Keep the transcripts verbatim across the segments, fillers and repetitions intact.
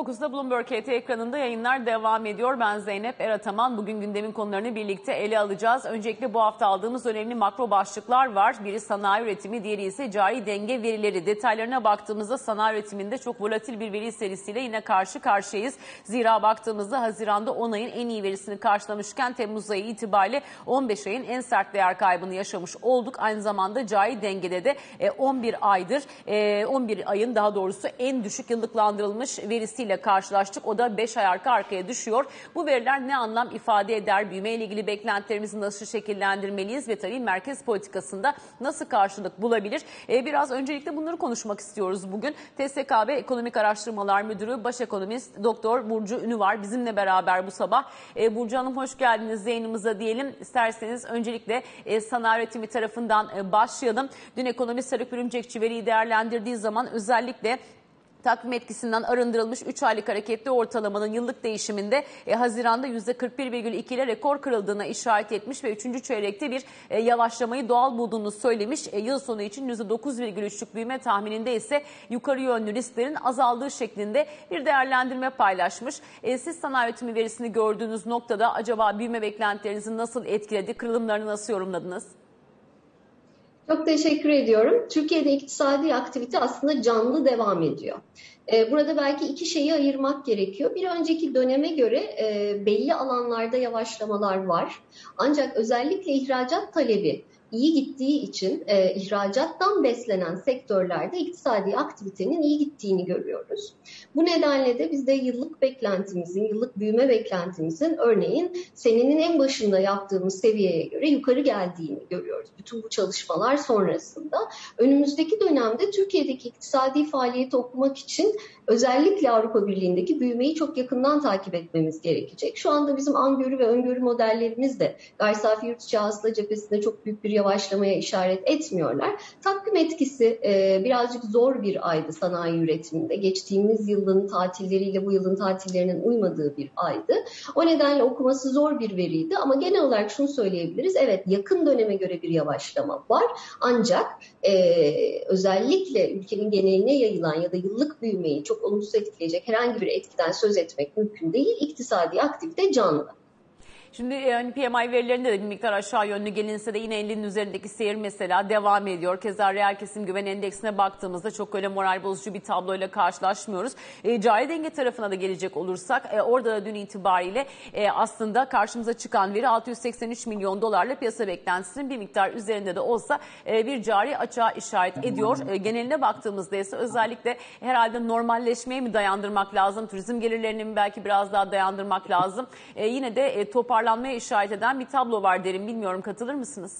Fokus'ta Bloomberg H T ekranında yayınlar devam ediyor. Ben Zeynep Erataman. Bugün gündemin konularını birlikte ele alacağız. Öncelikle bu hafta aldığımız önemli makro başlıklar var. Biri sanayi üretimi, diğeri ise cari denge verileri. Detaylarına baktığımızda sanayi üretiminde çok volatil bir veri serisiyle yine karşı karşıyayız. Zira baktığımızda Haziran'da on ayın en iyi verisini karşılamışken Temmuz ayı itibariyle on beş ayın en sert değer kaybını yaşamış olduk. Aynı zamanda cari dengede de on bir aydır, on bir ayın daha doğrusu en düşük yıllıklandırılmış verisiyle karşılaştık. O da beş ay arka arkaya düşüyor. Bu veriler ne anlam ifade eder? Büyüme ile ilgili beklentilerimizi nasıl şekillendirmeliyiz ve tabii merkez politikasında nasıl karşılık bulabilir? Ee, biraz öncelikle bunları konuşmak istiyoruz bugün. T S K B Ekonomik Araştırmalar Müdürü, Baş Ekonomist Doktor Burcu Ünü var bizimle beraber bu sabah. Ee, Burcu Hanım hoş geldiniz yayınımıza diyelim. İsterseniz öncelikle e, sanayi üretimi tarafından e, başlayalım. Dün ekonomist Haluk Örümcekçi veriyi değerlendirdiği zaman özellikle takvim etkisinden arındırılmış üç aylık hareketli ortalamanın yıllık değişiminde e, Haziran'da yüzde kırk bir virgül iki ile rekor kırıldığına işaret etmiş ve üçüncü çeyrekte bir e, yavaşlamayı doğal bulduğunu söylemiş. E, yıl sonu için yüzde dokuz virgül üçlük büyüme tahmininde ise yukarı yönlü risklerin azaldığı şeklinde bir değerlendirme paylaşmış. E, siz sanayi üretimi verisini gördüğünüz noktada acaba büyüme beklentilerinizi nasıl etkiledi, kırılımlarını nasıl yorumladınız? Çok teşekkür ediyorum. Türkiye'de iktisadi aktivite aslında canlı devam ediyor. Burada belki iki şeyi ayırmak gerekiyor. Bir önceki döneme göre belli alanlarda yavaşlamalar var. Ancak özellikle ihracat talebi iyi gittiği için e, ihracattan beslenen sektörlerde iktisadi aktivitenin iyi gittiğini görüyoruz. Bu nedenle de biz de yıllık beklentimizin, yıllık büyüme beklentimizin örneğin senenin en başında yaptığımız seviyeye göre yukarı geldiğini görüyoruz. Bütün bu çalışmalar sonrasında önümüzdeki dönemde Türkiye'deki iktisadi faaliyeti okumak için özellikle Avrupa Birliği'ndeki büyümeyi çok yakından takip etmemiz gerekecek. Şu anda bizim öngörü ve öngörü modellerimiz de gayri safi yurt içi hasıla cephesinde çok büyük bir yavaşlamaya işaret etmiyorlar. Takvim etkisi e, birazcık zor bir aydı sanayi üretiminde. Geçtiğimiz yılın tatilleriyle bu yılın tatillerinin uymadığı bir aydı. O nedenle okuması zor bir veriydi ama genel olarak şunu söyleyebiliriz. Evet, yakın döneme göre bir yavaşlama var. Ancak e, özellikle ülkenin geneline yayılan ya da yıllık büyümeyi çok olumsuz etkileyecek herhangi bir etkiden söz etmek mümkün değil. İktisadi aktivite canlı. Şimdi yani P M I verilerinde de bir miktar aşağı yönlü gelinse de yine ellinin üzerindeki seyir mesela devam ediyor. Keza reel kesim güven endeksine baktığımızda çok öyle moral bozucu bir tabloyla karşılaşmıyoruz. E, cari denge tarafına da gelecek olursak e, orada da dün itibariyle e, aslında karşımıza çıkan veri altı yüz seksen üç milyon dolarla piyasa beklentisinin bir miktar üzerinde de olsa e, bir cari açığa işaret ediyor. E, geneline baktığımızda ise özellikle herhalde normalleşmeye mi dayandırmak lazım? Turizm gelirlerini mi belki biraz daha dayandırmak lazım? E, yine de e, toparlanmaya işaret eden bir tablo var derim. Bilmiyorum, katılır mısınız?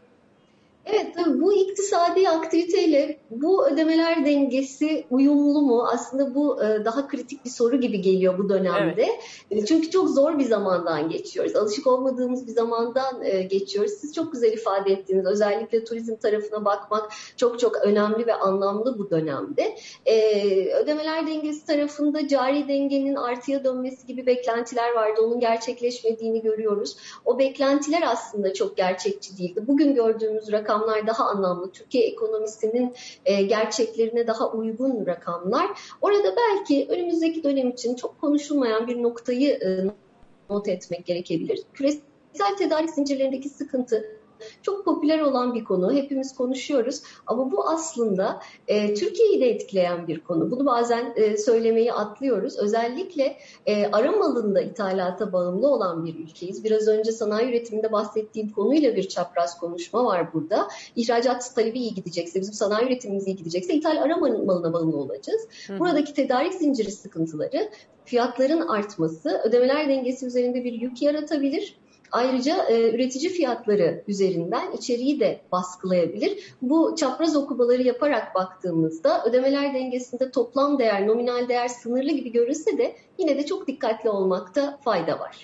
Evet, tabii bu iktisadi aktiviteyle bu ödemeler dengesi uyumlu mu? Aslında bu daha kritik bir soru gibi geliyor bu dönemde. Evet. Çünkü çok zor bir zamandan geçiyoruz. Alışık olmadığımız bir zamandan geçiyoruz. Siz çok güzel ifade ettiniz. Özellikle turizm tarafına bakmak çok çok önemli ve anlamlı bu dönemde. Ödemeler dengesi tarafında cari dengenin artıya dönmesi gibi beklentiler vardı. Onun gerçekleşmediğini görüyoruz. O beklentiler aslında çok gerçekçi değildi. Bugün gördüğümüz rakam rakamlar daha anlamlı. Türkiye ekonomisinin e, gerçeklerine daha uygun rakamlar. Orada belki önümüzdeki dönem için çok konuşulmayan bir noktayı e, not etmek gerekebilir. Küresel tedarik zincirlerindeki sıkıntı çok popüler olan bir konu. Hepimiz konuşuyoruz ama bu aslında e, Türkiye'yi de etkileyen bir konu. Bunu bazen e, söylemeyi atlıyoruz. Özellikle e, aram alanında ithalata bağımlı olan bir ülkeyiz. Biraz önce sanayi üretiminde bahsettiğim konuyla bir çapraz konuşma var burada. İhracat talebi iyi gidecekse, bizim sanayi üretimimiz iyi gidecekse ithal aram malına bağımlı olacağız. Hı. Buradaki tedarik zinciri sıkıntıları, fiyatların artması, ödemeler dengesi üzerinde bir yük yaratabilir. Ayrıca e, üretici fiyatları üzerinden içeriği de baskılayabilir. Bu çapraz okumaları yaparak baktığımızda ödemeler dengesinde toplam değer, nominal değer sınırlı gibi görünse de yine de çok dikkatli olmakta fayda var.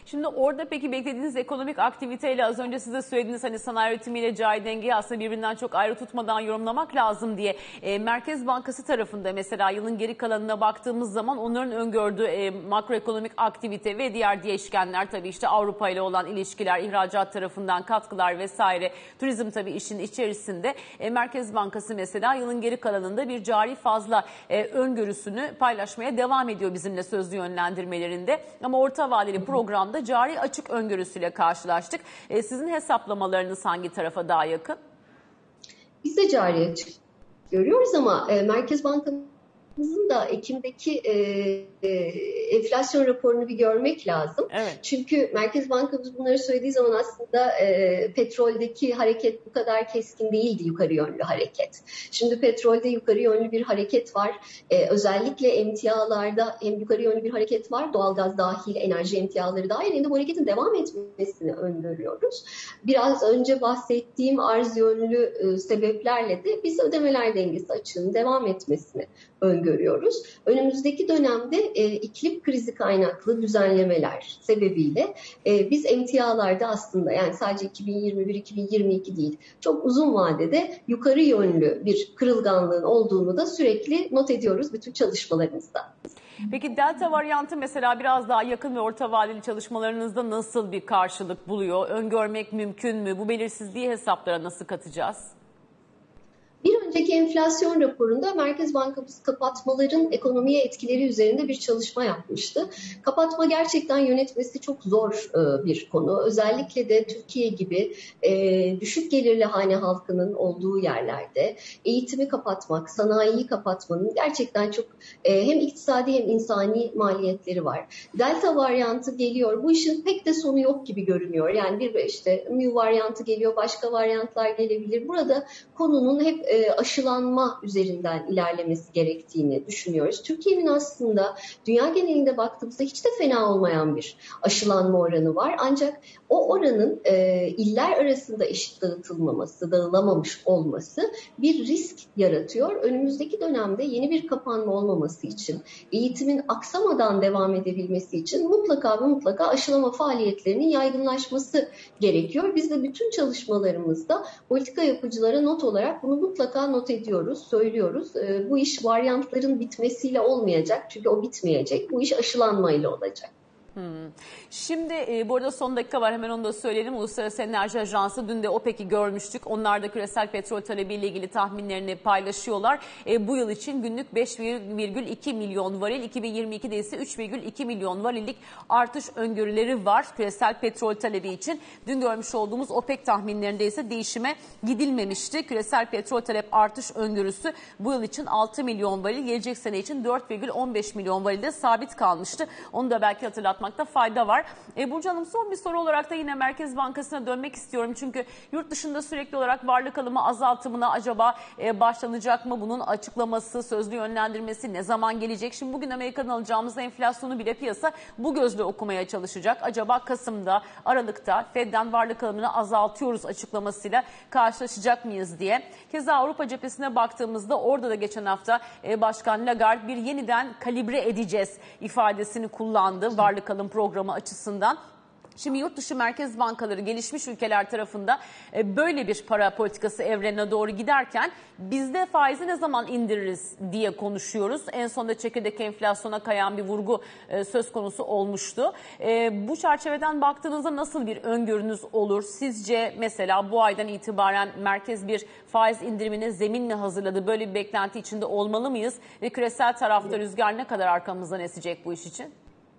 Şimdi orada peki beklediğiniz ekonomik aktiviteyle az önce size söylediğiniz hani sanayi üretimiyle cari dengeyi aslında birbirinden çok ayrı tutmadan yorumlamak lazım diye. E, Merkez Bankası tarafında mesela yılın geri kalanına baktığımız zaman onların öngördüğü e, makroekonomik aktivite ve diğer değişkenler tabii işte Avrupa ile olan ilişkiler, ihracat tarafından katkılar vesaire, turizm tabii işin içerisinde. E, Merkez Bankası mesela yılın geri kalanında bir cari fazla e, öngörüsünü paylaşmaya devam ediyor bizimle sözlü yönlendirmelerinde. Ama orta vadeli programda cari açık öngörüsüyle karşılaştık. E, sizin hesaplamalarınız hangi tarafa daha yakın? Biz de cari açık görüyoruz ama e, Merkez Bankamızın da Ekim'deki e, e, enflasyon raporunu bir görmek lazım. Evet. Çünkü Merkez Bankamız bunları söylediği zaman aslında e, petroldeki hareket bu kadar keskin değildi, yukarı yönlü hareket. Şimdi petrolde yukarı yönlü bir hareket var. E, özellikle emtialarda hem yukarı yönlü bir hareket var, doğalgaz dahil, enerji emtiaları dahil, hem de bu hareketin devam etmesini öngörüyoruz. Biraz önce bahsettiğim arz yönlü e, sebeplerle de biz ödemeler dengesi açığının devam etmesini öngörüyoruz. Önümüzdeki dönemde e, iklim krizi kaynaklı düzenlemeler sebebiyle e, biz emtialarda aslında yani sadece iki bin yirmi bir iki bin yirmi iki değil, çok uzun vadede yukarı yönlü bir kırılganlığın olduğunu da sürekli not ediyoruz bütün çalışmalarımızda. Peki delta varyantı mesela biraz daha yakın ve orta vadeli çalışmalarınızda nasıl bir karşılık buluyor? Öngörmek mümkün mü? Bu belirsizliği hesaplara nasıl katacağız? Bir önceki enflasyon raporunda Merkez Bankamız kapatmaların ekonomiye etkileri üzerinde bir çalışma yapmıştı. Kapatma gerçekten yönetmesi çok zor bir konu. Özellikle de Türkiye gibi düşük gelirli hane halkının olduğu yerlerde eğitimi kapatmak, sanayiyi kapatmanın gerçekten çok hem iktisadi hem insani maliyetleri var. Delta varyantı geliyor. Bu işin pek de sonu yok gibi görünüyor. Yani bir işte Mu varyantı geliyor, başka varyantlar gelebilir. Burada konunun hep aşılanma üzerinden ilerlemesi gerektiğini düşünüyoruz. Türkiye'nin aslında dünya genelinde baktığımızda hiç de fena olmayan bir aşılanma oranı var. Ancak o oranın e, iller arasında eşit dağıtılmaması, dağılamamış olması bir risk yaratıyor. Önümüzdeki dönemde yeni bir kapanma olmaması için, eğitimin aksamadan devam edebilmesi için mutlaka ve mutlaka aşılama faaliyetlerinin yaygınlaşması gerekiyor. Biz de bütün çalışmalarımızda politika yapıcılara not olarak bunu mutlaka not ediyoruz, söylüyoruz. E, bu iş varyantların bitmesiyle olmayacak. Çünkü o bitmeyecek. Bu iş aşılanmayla olacak. Hmm. Şimdi e, bu arada son dakika var, hemen onu da söyleyelim. Uluslararası Enerji Ajansı dün de OPEC'i görmüştük. Onlar da küresel petrol talebiyle ilgili tahminlerini paylaşıyorlar. E, bu yıl için günlük beş virgül iki milyon varil, iki bin yirmi ikide ise üç virgül iki milyon varillik artış öngörüleri var küresel petrol talebi için. Dün görmüş olduğumuz OPEC tahminlerinde ise değişime gidilmemişti. Küresel petrol talep artış öngörüsü bu yıl için altı milyon varil, gelecek sene için dört virgül on beş milyon varilde sabit kalmıştı. Onu da belki hatırlatmak fayda var. E, Burcu Hanım, son bir soru olarak da yine Merkez Bankası'na dönmek istiyorum. Çünkü yurt dışında sürekli olarak varlık alımı azaltımına acaba e, başlanacak mı? Bunun açıklaması, sözlü yönlendirmesi ne zaman gelecek? Şimdi bugün Amerika'dan alacağımız enflasyonu bile piyasa bu gözle okumaya çalışacak. Acaba Kasım'da, Aralık'ta Fed'den varlık alımını azaltıyoruz açıklamasıyla karşılaşacak mıyız diye. Keza Avrupa cephesine baktığımızda orada da geçen hafta e, Başkan Lagarde bir yeniden kalibre edeceğiz ifadesini kullandı varlık alım programı açısından. Şimdi yurt dışı merkez bankaları gelişmiş ülkeler tarafında böyle bir para politikası evrenine doğru giderken bizde faizi ne zaman indiririz diye konuşuyoruz. En sonunda çekirdek enflasyona kayan bir vurgu söz konusu olmuştu. Bu çerçeveden baktığınızda nasıl bir öngörünüz olur? Sizce mesela bu aydan itibaren merkez bir faiz indirimine zemin mi hazırladı? Böyle bir beklenti içinde olmalı mıyız? Ve küresel tarafta rüzgar ne kadar arkamızdan esecek bu iş için?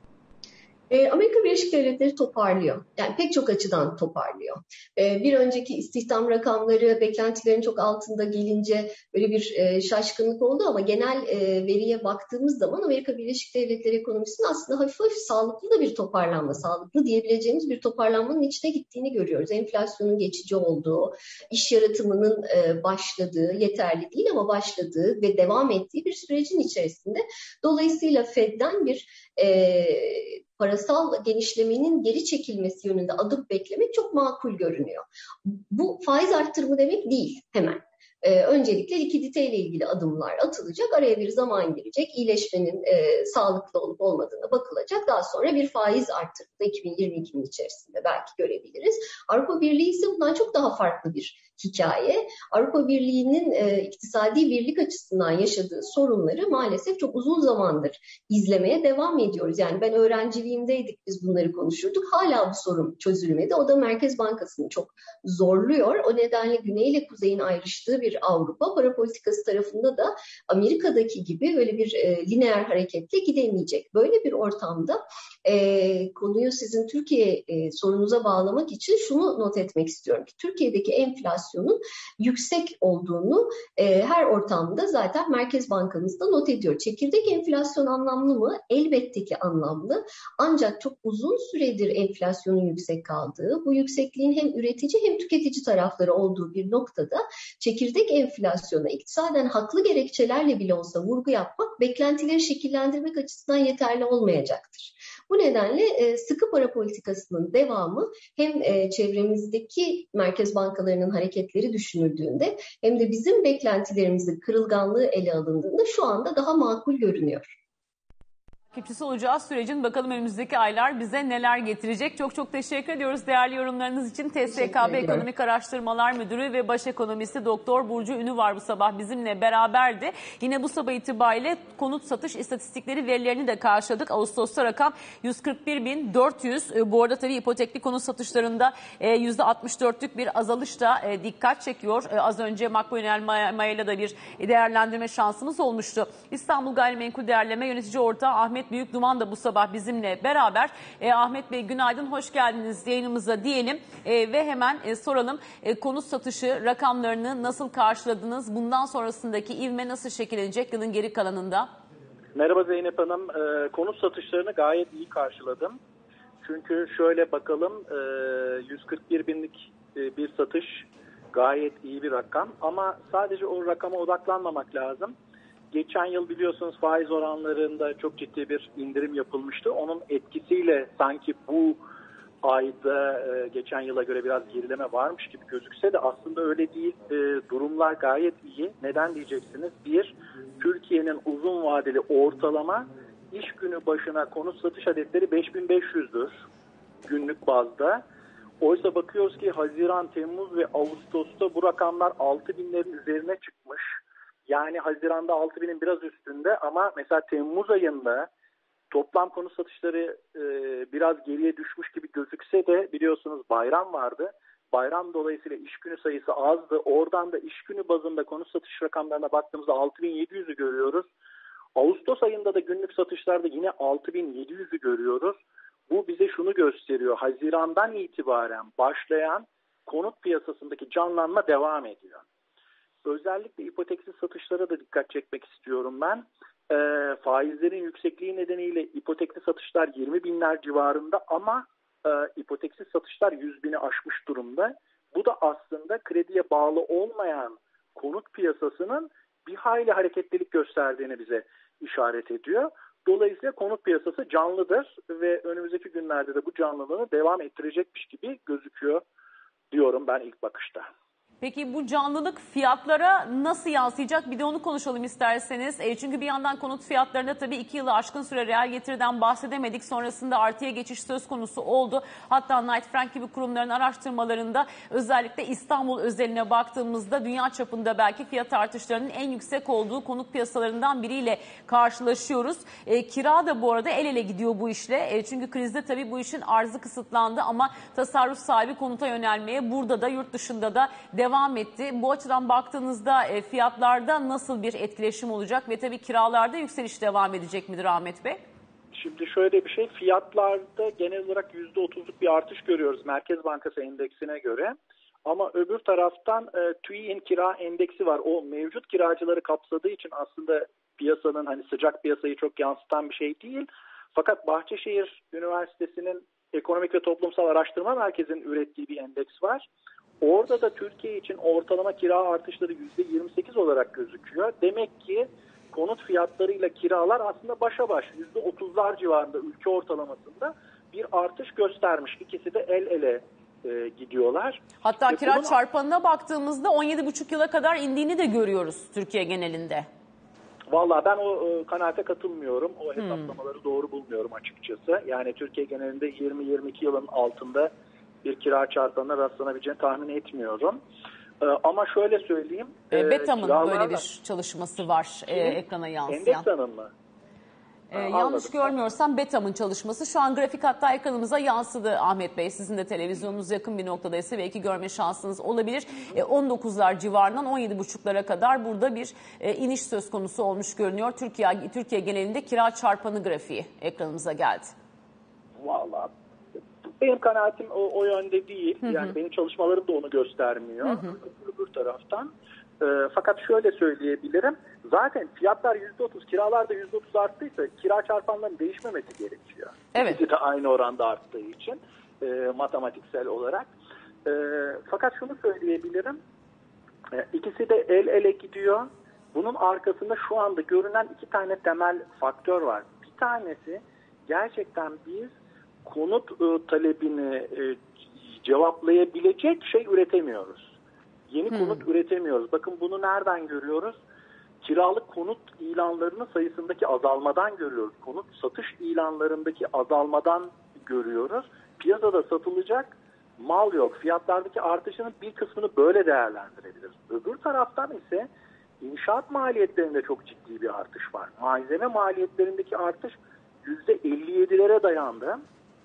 Amerika Birleşik Devletleri toparlıyor. Yani pek çok açıdan toparlıyor. Bir önceki istihdam rakamları beklentilerin çok altında gelince böyle bir şaşkınlık oldu ama genel veriye baktığımız zaman Amerika Birleşik Devletleri ekonomisinin aslında hafif hafif sağlıklı da bir toparlanma, sağlıklı diyebileceğimiz bir toparlanmanın içine gittiğini görüyoruz. Enflasyonun geçici olduğu, iş yaratımının başladığı, yeterli değil ama başladığı ve devam ettiği bir sürecin içerisinde. Dolayısıyla Fed'den bir e, parasal genişlemenin geri çekilmesi yönünde adım beklemek çok makul görünüyor. Bu faiz arttırımı demek değil hemen. e, öncelikle likiditeyle ilgili adımlar atılacak. Araya bir zaman girecek. İyileşmenin e, sağlıklı olup olmadığına bakılacak. Daha sonra bir faiz artırımı iki bin yirmi ikinin içerisinde belki görebiliriz. Avrupa Birliği ise bundan çok daha farklı bir hikaye. Avrupa Birliği'nin e, iktisadi birlik açısından yaşadığı sorunları maalesef çok uzun zamandır izlemeye devam ediyoruz. Yani ben öğrenciliğimdeydik, biz bunları konuşurduk. Hala bu sorun çözülmedi. O da Merkez Bankası'nı çok zorluyor. O nedenle Güney ile Kuzey'in ayrıştığı bir Avrupa para politikası tarafında da Amerika'daki gibi böyle bir e, lineer hareketle gidemeyecek. Böyle bir ortamda e, konuyu sizin Türkiye e, sorunuza bağlamak için şunu not etmek istiyorum ki Türkiye'deki enflasyonun yüksek olduğunu e, her ortamda zaten Merkez Bankamız da not ediyor. Çekirdek enflasyon anlamlı mı? Elbette ki anlamlı. Ancak çok uzun süredir enflasyonun yüksek kaldığı, bu yüksekliğin hem üretici hem tüketici tarafları olduğu bir noktada çekirdek enflasyona iktisaden haklı gerekçelerle bile olsa vurgu yapmak beklentileri şekillendirmek açısından yeterli olmayacaktır. Bu nedenle sıkı para politikasının devamı hem çevremizdeki merkez bankalarının hareketleri düşünüldüğünde hem de bizim beklentilerimizin kırılganlığı ele alındığında şu anda daha makul görünüyor. Takipçisi olacağız sürecin. Bakalım önümüzdeki aylar bize neler getirecek. Çok çok teşekkür ediyoruz değerli yorumlarınız için. T S K B Ekonomik Araştırmalar Müdürü ve Baş Ekonomisti Doktor Burcu Ünü var bu sabah bizimle beraberdi. Yine bu sabah itibariyle konut satış istatistikleri verilerini de karşıladık. Ağustos'ta rakam yüz kırk bir bin dört yüz. Bu arada tabii ipotekli konut satışlarında yüzde altmış dörtlük bir azalış da dikkat çekiyor. Az önce Makro Yönel Maya'yla da bir değerlendirme şansımız olmuştu. İstanbul Gayrimenkul Değerleme Yönetici Ortağı Ahmet Büyükduman da bu sabah bizimle beraber. E, Ahmet Bey günaydın, hoş geldiniz yayınımıza diyelim e, ve hemen e, soralım e, konut satışı rakamlarını nasıl karşıladınız? Bundan sonrasındaki ivme nasıl şekillenecek yılın geri kalanında? Merhaba Zeynep Hanım, e, konut satışlarını gayet iyi karşıladım. Çünkü şöyle bakalım e, yüz kırk bir binlik e, bir satış gayet iyi bir rakam ama sadece o rakama odaklanmamak lazım. Geçen yıl biliyorsunuz faiz oranlarında çok ciddi bir indirim yapılmıştı. Onun etkisiyle sanki bu ayda e, geçen yıla göre biraz gerileme varmış gibi gözükse de aslında öyle değil. E, durumlar gayet iyi. Neden diyeceksiniz? Bir, Türkiye'nin uzun vadeli ortalama iş günü başına konut satış adetleri beş bin beş yüzdür günlük bazda. Oysa bakıyoruz ki Haziran, Temmuz ve Ağustos'ta bu rakamlar altı binlerin üzerine çıkmış. Yani Haziran'da altı binin biraz üstünde ama mesela Temmuz ayında toplam konut satışları e, biraz geriye düşmüş gibi gözükse de biliyorsunuz bayram vardı. Bayram dolayısıyla iş günü sayısı azdı. Oradan da iş günü bazında konut satış rakamlarına baktığımızda altı bin yedi yüzü görüyoruz. Ağustos ayında da günlük satışlarda yine altı bin yedi yüzü görüyoruz. Bu bize şunu gösteriyor. Haziran'dan itibaren başlayan konut piyasasındaki canlanma devam ediyor. Özellikle ipoteksiz satışlara da dikkat çekmek istiyorum ben. E, faizlerin yüksekliği nedeniyle ipotekli satışlar yirmi binler civarında ama e, ipoteksiz satışlar yüz bini aşmış durumda. Bu da aslında krediye bağlı olmayan konut piyasasının bir hayli hareketlilik gösterdiğini bize işaret ediyor. Dolayısıyla konut piyasası canlıdır ve önümüzdeki günlerde de bu canlılığını devam ettirecekmiş gibi gözüküyor diyorum ben ilk bakışta. Peki bu canlılık fiyatlara nasıl yansıyacak? Bir de onu konuşalım isterseniz. E, çünkü bir yandan konut fiyatlarında tabii iki yılı aşkın süre reel getiriden bahsedemedik. Sonrasında artıya geçiş söz konusu oldu. Hatta Knight Frank gibi kurumların araştırmalarında özellikle İstanbul özeline baktığımızda dünya çapında belki fiyat artışlarının en yüksek olduğu konut piyasalarından biriyle karşılaşıyoruz. E, kira da bu arada el ele gidiyor bu işle. E, çünkü krizde tabii bu işin arzı kısıtlandı ama tasarruf sahibi konuta yönelmeye burada da yurt dışında da devam devam etti. Bu açıdan baktığınızda e, fiyatlarda nasıl bir etkileşim olacak ve tabii kiralarda yükseliş devam edecek midir Ahmet Bey? Şimdi şöyle bir şey, fiyatlarda genel olarak yüzde otuzluk bir artış görüyoruz Merkez Bankası endeksine göre. Ama öbür taraftan e, TÜİ'nin kira endeksi var. O mevcut kiracıları kapsadığı için aslında piyasanın hani sıcak piyasayı çok yansıtan bir şey değil. Fakat Bahçeşehir Üniversitesi'nin Ekonomik ve Toplumsal Araştırma Merkezi'nin ürettiği bir endeks var. Orada da Türkiye için ortalama kira artışları yüzde yirmi sekiz olarak gözüküyor. Demek ki konut fiyatlarıyla kiralar aslında başa baş yüzde otuzlar civarında ülke ortalamasında bir artış göstermiş. İkisi de el ele e, gidiyorlar. Hatta e, kira bunun... çarpanına baktığımızda on yedi buçuk yıla kadar indiğini de görüyoruz Türkiye genelinde. Vallahi ben o e, kanaate katılmıyorum. O hesaplamaları hmm. doğru bulmuyorum açıkçası. Yani Türkiye genelinde yirmi yirmi iki yılın altında bir kira çarpanına rastlanabileceğini tahmin etmiyorum. E, ama şöyle söyleyeyim. E, BETAM'ın kiralarla... böyle bir çalışması var e, ekrana yansıyan. Endeksa'nın mı? Ee, yanlış görmüyorsam BETAM'ın çalışması. Şu an grafik hatta ekranımıza yansıdı Ahmet Bey. Sizin de televizyonunuz yakın bir noktadaysa belki görme şansınız olabilir. E, on dokuzlar civarından on yedi buçuklara kadar burada bir e, iniş söz konusu olmuş görünüyor. Türkiye Türkiye genelinde kira çarpanı grafiği ekranımıza geldi. Vallahi benim kanaatim o, o yönde değil. Hı hı. Yani benim çalışmalarım da onu göstermiyor. Hı hı. Öbür taraftan. E, fakat şöyle söyleyebilirim. Zaten fiyatlar yüzde otuz, kiralar da yüzde otuz arttıysa kira çarpanlarının değişmemesi gerekiyor. Evet. İkisi de aynı oranda arttığı için e, matematiksel olarak. E, fakat şunu söyleyebilirim. E, ikisi de el ele gidiyor. Bunun arkasında şu anda görünen iki tane temel faktör var. Bir tanesi gerçekten biz konut e, talebini e, cevaplayabilecek şey üretemiyoruz. Yeni hmm. konut üretemiyoruz. Bakın bunu nereden görüyoruz? Kiralık konut ilanlarının sayısındaki azalmadan görüyoruz. Konut satış ilanlarındaki azalmadan görüyoruz. Piyasada satılacak mal yok. Fiyatlardaki artışının bir kısmını böyle değerlendirebiliriz. Öbür taraftan ise inşaat maliyetlerinde çok ciddi bir artış var. Malzeme maliyetlerindeki artış yüzde elli yedilere dayandı.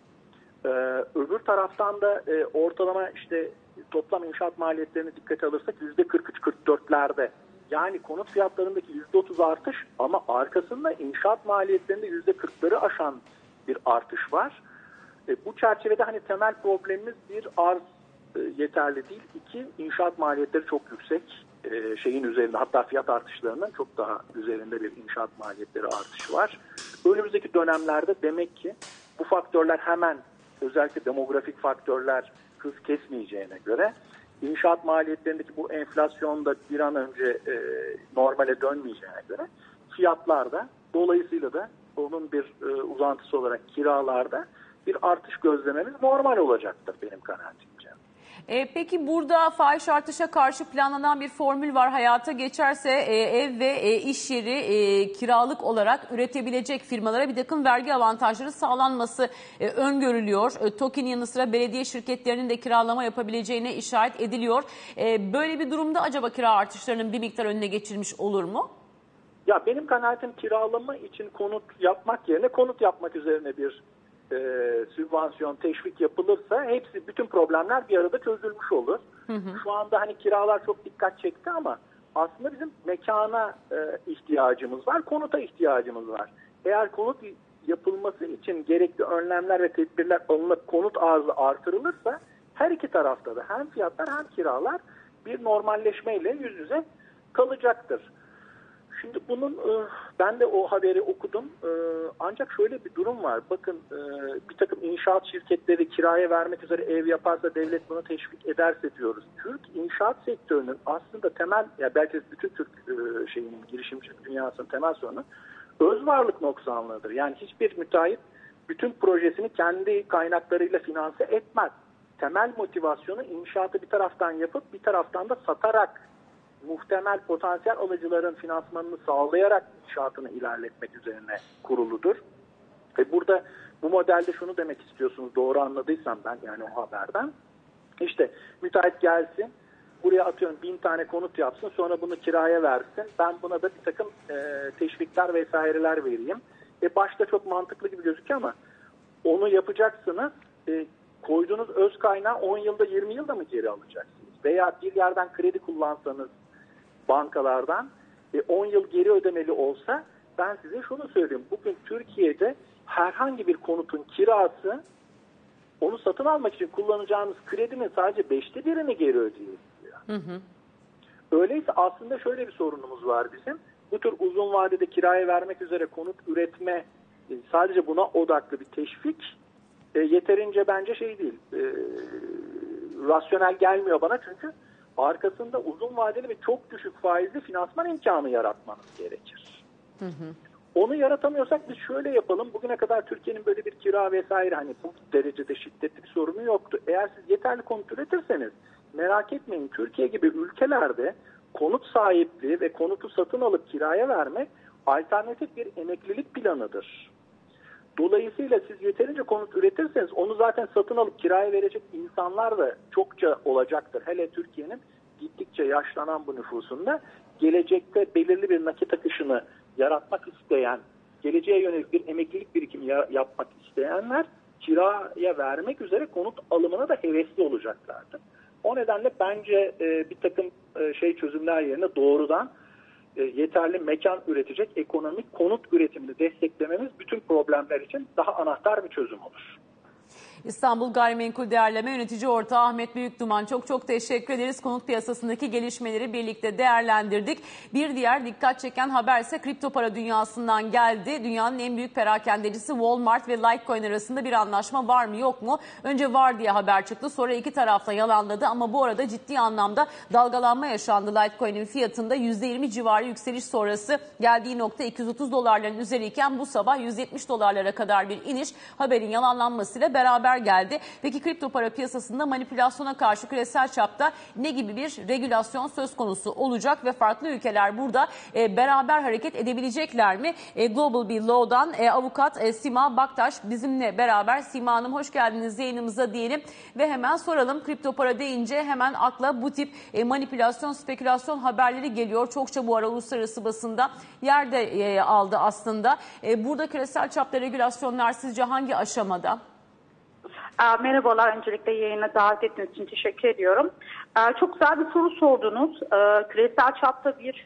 Ee, öbür taraftan da e, ortalama işte toplam inşaat maliyetlerini dikkate alırsak yüzde kırk üç kırk dörtlerde. Yani konut fiyatlarındaki yüzde otuz artış ama arkasında inşaat maliyetlerinde yüzde kırkları aşan bir artış var. E, bu çerçevede hani temel problemimiz bir arz e, yeterli değil. İki, inşaat maliyetleri çok yüksek. E, şeyin üzerinde, hatta fiyat artışlarının çok daha üzerinde bir inşaat maliyetleri artışı var. Önümüzdeki dönemlerde demek ki bu faktörler hemen, özellikle demografik faktörler hız kesmeyeceğine göre inşaat maliyetlerindeki bu enflasyonda bir an önce e, normale dönmeyeceğine göre fiyatlarda, dolayısıyla da onun bir e, uzantısı olarak kiralarda bir artış gözlememiz normal olacaktır benim kanaatimce. E, peki burada fahiş artışa karşı planlanan bir formül var. Hayata geçerse e, ev ve e, iş yeri e, kiralık olarak üretebilecek firmalara bir takım vergi avantajları sağlanması e, öngörülüyor. E, TOKİ'nin yanı sıra belediye şirketlerinin de kiralama yapabileceğine işaret ediliyor. E, böyle bir durumda acaba kira artışlarının bir miktar önüne geçilmiş olur mu? Ya benim kanaatim kiralama için konut yapmak yerine konut yapmak üzerine bir E, sübvansiyon, teşvik yapılırsa hepsi, bütün problemler bir arada çözülmüş olur. Hı hı. Şu anda hani kiralar çok dikkat çekti ama aslında bizim mekana e, ihtiyacımız var, konuta ihtiyacımız var. Eğer konut yapılması için gerekli önlemler ve tedbirler alınıp konut arzı artırılırsa her iki tarafta da hem fiyatlar hem kiralar bir normalleşmeyle yüz yüze kalacaktır. Şimdi bunun, ben de o haberi okudum, ancak şöyle bir durum var. Bakın, bir takım inşaat şirketleri kiraya vermek üzere ev yaparsa devlet bunu teşvik ederse diyoruz. Türk inşaat sektörünün aslında temel, ya belki bütün Türk şeyinin, girişimcilik dünyasının temel sorunu öz varlık noksanlığıdır. Yani hiçbir müteahhit bütün projesini kendi kaynaklarıyla finanse etmez. Temel motivasyonu inşaatı bir taraftan yapıp bir taraftan da satarak, muhtemel potansiyel alıcıların finansmanını sağlayarak inşaatını ilerletmek üzerine kuruludur. Ve burada bu modelde şunu demek istiyorsunuz, doğru anladıysam ben, yani o haberden. İşte müteahhit gelsin, buraya atıyorum bin tane konut yapsın, sonra bunu kiraya versin. Ben buna da bir takım e, teşvikler vesaireler vereyim. E başta çok mantıklı gibi gözüküyor ama onu yapacaksınız, e, koyduğunuz öz kaynağı on yılda yirmi yılda mı geri alacaksınız? Veya bir yerden kredi kullansanız bankalardan on yıl geri ödemeli olsa, ben size şunu söyleyeyim. Bugün Türkiye'de herhangi bir konutun kirası, onu satın almak için kullanacağınız kredinin sadece beşte birini geri ödeyebiliyor. Hı hı. Öyleyse aslında şöyle bir sorunumuz var bizim. Bu tür uzun vadede kiraya vermek üzere konut üretme, sadece buna odaklı bir teşvik e, yeterince bence şey değil. E, rasyonel gelmiyor bana, çünkü arkasında uzun vadeli ve çok düşük faizli finansman imkanı yaratmanız gerekir. Hı hı. Onu yaratamıyorsak biz şöyle yapalım. Bugüne kadar Türkiye'nin böyle bir kira vesaire hani bu derecede şiddetli bir sorunu yoktu. Eğer siz yeterli konut üretirseniz merak etmeyin, Türkiye gibi ülkelerde konut sahipliği ve konutu satın alıp kiraya vermek alternatif bir emeklilik planıdır. Dolayısıyla siz yeterince konut üretirseniz onu zaten satın alıp kiraya verecek insanlar da çokça olacaktır. Hele Türkiye'nin gittikçe yaşlanan bu nüfusunda gelecekte belirli bir nakit akışını yaratmak isteyen, geleceğe yönelik bir emeklilik birikimi yapmak isteyenler kiraya vermek üzere konut alımına da hevesli olacaklardır. O nedenle bence e, bir takım e, şey çözümler yerine doğrudan e, yeterli mekan üretecek ekonomik konut üretimini desteklememiz bütün problemler için daha anahtar bir çözüm olur. İstanbul Gayrimenkul Değerleme Yönetici Ortağı Ahmet Büyükduman, çok çok teşekkür ederiz. Konut piyasasındaki gelişmeleri birlikte değerlendirdik. Bir diğer dikkat çeken haber ise kripto para dünyasından geldi. Dünyanın en büyük perakendecisi Walmart ve Litecoin arasında bir anlaşma var mı yok mu? Önce var diye haber çıktı, sonra iki tarafta yalanladı ama bu arada ciddi anlamda dalgalanma yaşandı. Litecoin'in fiyatında yüzde yirmi civarı yükseliş sonrası geldiği nokta iki yüz otuz dolarların üzeriyken bu sabah yüz yetmiş dolarlara kadar bir iniş haberin yalanlanmasıyla beraber geldi. Peki kripto para piyasasında manipülasyona karşı küresel çapta ne gibi bir regülasyon söz konusu olacak ve farklı ülkeler burada e, beraber hareket edebilecekler mi? E, Global Bill Law'dan e, avukat e, Sima Baktaş bizimle beraber. Sima Hanım, hoş geldiniz yayınımıza diyelim ve hemen soralım. Kripto para deyince hemen akla bu tip e, manipülasyon, spekülasyon haberleri geliyor. Çokça bu ara uluslararası basında yer de e, aldı aslında. E, burada küresel çapta regülasyonlar sizce hangi aşamada? Merhabalar, öncelikle yayına davet ettiğiniz için teşekkür ediyorum. Çok güzel bir soru sordunuz. Küresel çapta bir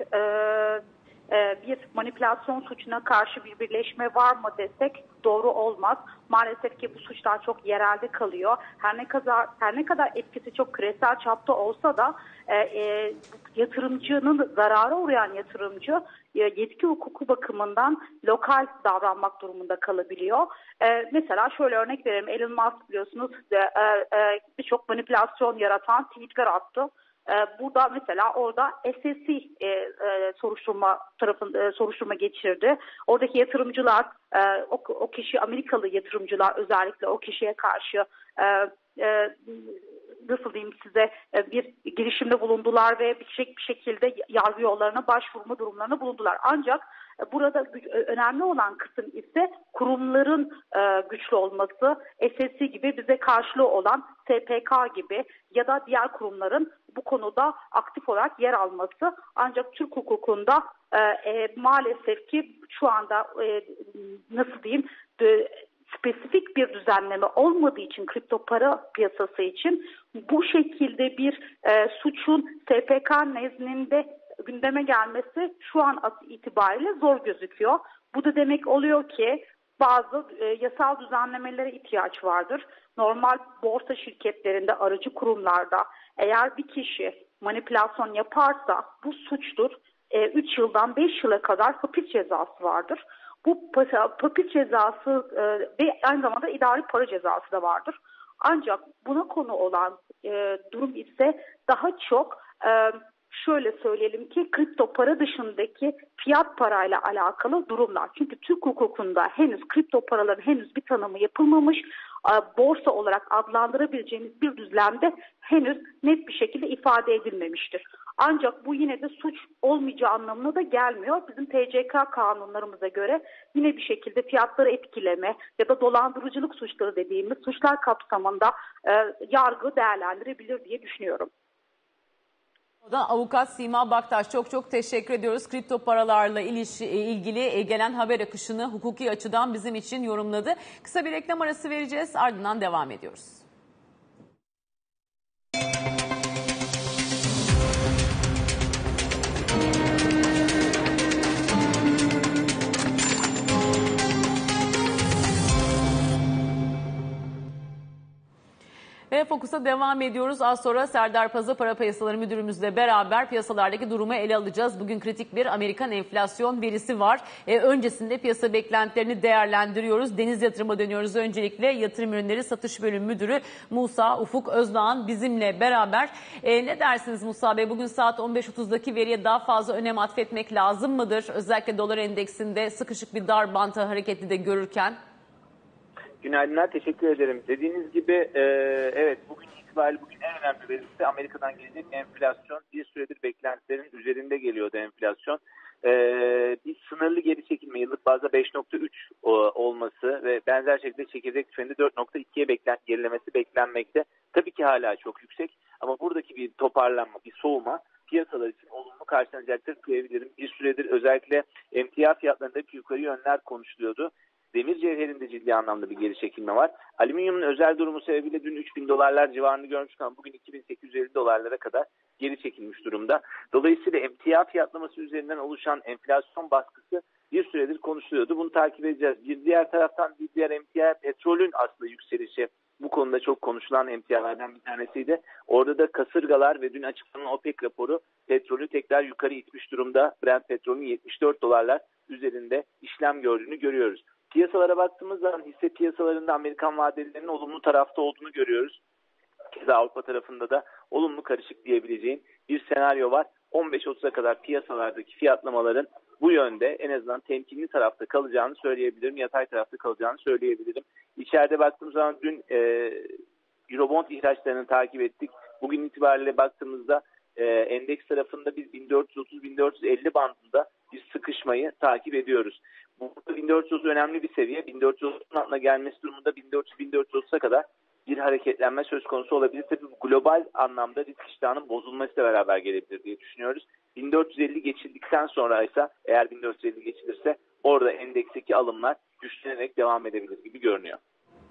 bir manipülasyon suçuna karşı bir birleşme var mı desek doğru olmaz. Maalesef ki bu suçlar çok yerelde kalıyor. Her ne kadar her ne kadar etkisi çok küresel çapta olsa da e, e, yatırımcının zarara uğrayan yatırımcı e, yetki hukuku bakımından lokal davranmak durumunda kalabiliyor. E, mesela şöyle örnek verelim. Elon Musk biliyorsunuz e, e, birçok manipülasyon yaratan tweetler attı. Burada mesela orada S E C e, e, soruşturma tarafında e, soruşturma geçirdi. Oradaki yatırımcılar, e, o, o kişi Amerikalı yatırımcılar özellikle o kişiye karşı e, e, nasıl diyeyim size e, bir girişimde bulundular ve bir, bir şekilde yargı yollarına başvurma durumlarına bulundular. Ancak burada önemli olan kısım ise kurumların e, güçlü olması, S E C gibi bize karşılığı olan S P K gibi ya da diğer kurumların bu konuda aktif olarak yer alması. Ancak Türk hukukunda e, e, maalesef ki şu anda e, nasıl diyeyim de, spesifik bir düzenleme olmadığı için kripto para piyasası için bu şekilde bir e, suçun S P K nezdinde gündeme gelmesi şu an itibariyle zor gözüküyor. Bu da demek oluyor ki bazı e, yasal düzenlemelere ihtiyaç vardır. Normal borsa şirketlerinde, aracı kurumlarda eğer bir kişi manipülasyon yaparsa bu suçtur. üç yıldan beş yıla kadar hapis cezası vardır. Bu hapis cezası e, ve aynı zamanda idari para cezası da vardır. Ancak buna konu olan e, durum ise daha çok e, şöyle söyleyelim ki kripto para dışındaki fiyat parayla alakalı durumlar. Çünkü Türk hukukunda henüz kripto paraların henüz bir tanımı yapılmamış, borsa olarak adlandırabileceğimiz bir düzlemde henüz net bir şekilde ifade edilmemiştir. Ancak bu yine de suç olmayacağı anlamına da gelmiyor. Bizim T C K kanunlarımıza göre yine bir şekilde fiyatları etkileme ya da dolandırıcılık suçları dediğimiz suçlar kapsamında e, yargı değerlendirebilir diye düşünüyorum. Avukat Sima Baktaş, çok çok teşekkür ediyoruz. Kripto paralarla ilişki, ilgili gelen haber akışını hukuki açıdan bizim için yorumladı. Kısa bir reklam arası vereceğiz, ardından devam ediyoruz. Ve Fokus'a devam ediyoruz. Az sonra Serdar Paz'a Para Piyasaları Müdürümüzle beraber piyasalardaki durumu ele alacağız. Bugün kritik bir Amerikan enflasyon verisi var. E, öncesinde piyasa beklentilerini değerlendiriyoruz. Deniz Yatırım'a dönüyoruz. Öncelikle Yatırım Ürünleri Satış Bölüm Müdürü Musa Ufuk Özdağan bizimle beraber. E, ne dersiniz Musa Bey? Bugün saat on beş otuzdaki veriye daha fazla önem atfetmek lazım mıdır? Özellikle dolar endeksinde sıkışık bir dar banta hareketli de görürken. Günaydınlar, teşekkür ederim. Dediğiniz gibi e, evet bugün itibariyle bugün en önemli verisi Amerika'dan gelecek enflasyon. Bir süredir beklentilerin üzerinde geliyordu enflasyon. E, bir sınırlı geri çekilme yıllık bazda beş nokta üç olması ve benzer şekilde çekirdek tüfeğinde dört nokta ikiye beklen, gerilemesi beklenmekte. Tabii ki hala çok yüksek ama buradaki bir toparlanma, bir soğuma piyasalar için olumlu karşılanacaktır diyebilirim. Bir süredir özellikle emtia fiyatlarında yukarı yönler konuşuluyordu. Demir cevherinde ciddi anlamda bir geri çekilme var. Alüminyumun özel durumu sebebiyle dün üç bin dolarlar civarını görmüştük ama bugün iki bin sekiz yüz elli dolarlara kadar geri çekilmiş durumda. Dolayısıyla emtia fiyatlaması üzerinden oluşan enflasyon baskısı bir süredir konuşuluyordu. Bunu takip edeceğiz. Bir diğer taraftan bir diğer emtia petrolün aslında yükselişi. Bu konuda çok konuşulan emtialardan bir tanesiydi. Orada da kasırgalar ve dün açıklanan OPEC raporu petrolü tekrar yukarı itmiş durumda. Brent petrolün yetmiş dört dolarlar üzerinde işlem gördüğünü görüyoruz. Piyasalara baktığımız zaman hisse piyasalarında Amerikan vadelerinin olumlu tarafta olduğunu görüyoruz. Keza Avrupa tarafında da olumlu karışık diyebileceğim bir senaryo var. on beş otuza kadar piyasalardaki fiyatlamaların bu yönde en azından temkinli tarafta kalacağını söyleyebilirim. Yatay tarafta kalacağını söyleyebilirim. İçeride baktığımız zaman dün e, Eurobond ihraçlarını takip ettik. Bugün itibariyle baktığımızda e, endeks tarafında biz bin dört yüz otuz bin dört yüz elli bandında bir sıkışmayı takip ediyoruz. Burada bin dört yüz otuz önemli bir seviye. bin dört yüz otuzun altına gelmesi durumunda bin dört yüz bin dört yüz otuza kadar bir hareketlenme söz konusu olabilir. Tabii global anlamda risk iştahının bozulmasıyla beraber gelebilir diye düşünüyoruz. bin dört yüz elli geçildikten sonra ise eğer bin dört yüz elli geçilirse orada endeksteki alımlar güçlenerek devam edebilir gibi görünüyor.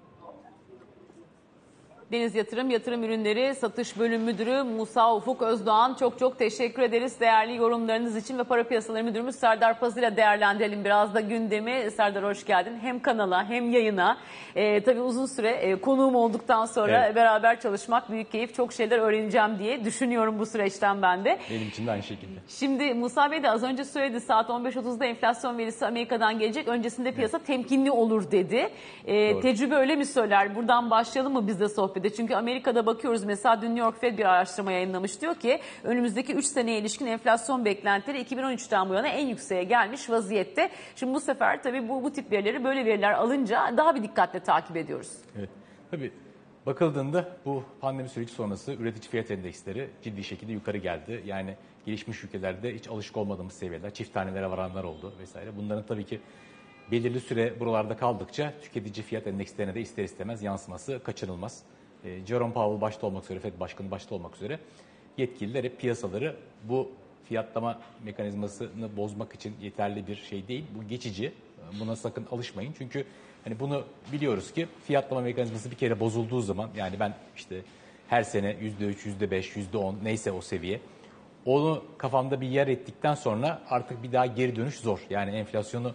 Deniz Yatırım, Yatırım Ürünleri Satış Bölüm Müdürü Musa Ufuk Özdağan, çok çok teşekkür ederiz değerli yorumlarınız için ve Para Piyasaları Müdürümüz Serdar Paz ile değerlendirelim biraz da gündemi. Serdar hoş geldin. Hem kanala hem yayına. Ee, tabii uzun süre e, konuğum olduktan sonra evet. beraber çalışmak büyük keyif. Çok şeyler öğreneceğim diye düşünüyorum bu süreçten ben de. Benim için de aynı şekilde. Şimdi Musa Bey de az önce söyledi, saat on beş otuzda enflasyon verisi Amerika'dan gelecek. Öncesinde piyasa evet. temkinli olur dedi. Ee, tecrübe öyle mi söyler? Buradan başlayalım mı biz de sohbet? Çünkü Amerika'da bakıyoruz mesela dün New York Fed bir araştırma yayınlamış, diyor ki önümüzdeki üç seneye ilişkin enflasyon beklentileri iki bin on üçten bu yana en yükseğe gelmiş vaziyette. Şimdi bu sefer tabii bu, bu tip verileri, böyle veriler alınca daha bir dikkatle takip ediyoruz. Evet, tabii bakıldığında bu pandemi süreci sonrası üretici fiyat endeksleri ciddi şekilde yukarı geldi. Yani gelişmiş ülkelerde hiç alışık olmadığımız seviyeler, çift tanelere varanlar oldu vesaire. Bunların tabii ki belirli süre buralarda kaldıkça tüketici fiyat endekslerine de ister istemez yansıması kaçınılmaz. Jerome Powell başta olmak üzere, Fed Başkanı başta olmak üzere yetkililer hep piyasaları bu fiyatlama mekanizmasını bozmak için yeterli bir şey değil. Bu geçici. Buna sakın alışmayın. Çünkü hani bunu biliyoruz ki fiyatlama mekanizması bir kere bozulduğu zaman, yani ben işte her sene yüzde üç, yüzde beş, yüzde on neyse o seviye, onu kafamda bir yer ettikten sonra artık bir daha geri dönüş zor. Yani enflasyonu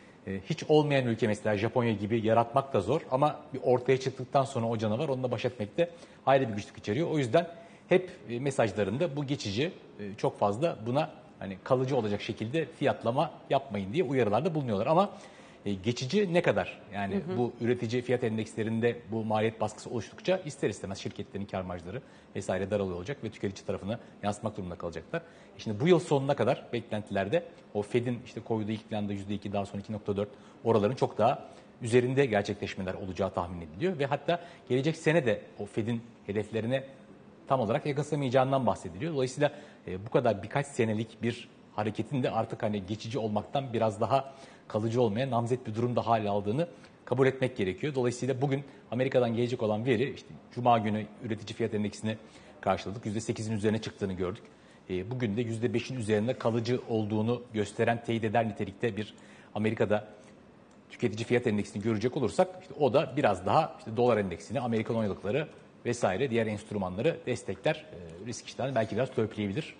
hiç olmayan ülke mesela Japonya gibi yaratmak da zor ama bir ortaya çıktıktan sonra o canavar onunla baş etmekte ayrı bir güçlük içeriyor. O yüzden hep mesajlarında bu geçici, çok fazla buna hani kalıcı olacak şekilde fiyatlama yapmayın diye uyarılarda bulunuyorlar. Ama geçici ne kadar? Yani hı hı. bu üretici fiyat endekslerinde bu maliyet baskısı oluştukça ister istemez şirketlerin kar marjları vesaire daralıyor olacak ve tüketici tarafına yansıtmak durumunda kalacaklar. Şimdi bu yıl sonuna kadar beklentilerde o Fed'in işte koyduğu ilk planda yüzde iki, daha sonra iki nokta dört oraların çok daha üzerinde gerçekleşmeler olacağı tahmin ediliyor. Ve hatta gelecek sene de o Fed'in hedeflerine tam olarak yakınsamayacağından bahsediliyor. Dolayısıyla e, bu kadar birkaç senelik bir hareketin de artık hani geçici olmaktan biraz daha kalıcı olmaya namzet bir durumda hal aldığını kabul etmek gerekiyor. Dolayısıyla bugün Amerika'dan gelecek olan veri, işte Cuma günü üretici fiyat endeksini karşıladık. yüzde sekizin üzerine çıktığını gördük. E, bugün de yüzde beşin üzerinde kalıcı olduğunu gösteren, teyit eder nitelikte bir Amerika'da tüketici fiyat endeksini görecek olursak, işte o da biraz daha işte dolar endeksini, Amerikan on yıllıkları vesaire diğer enstrümanları destekler. E, risk iştahını belki biraz törpüleyebilir.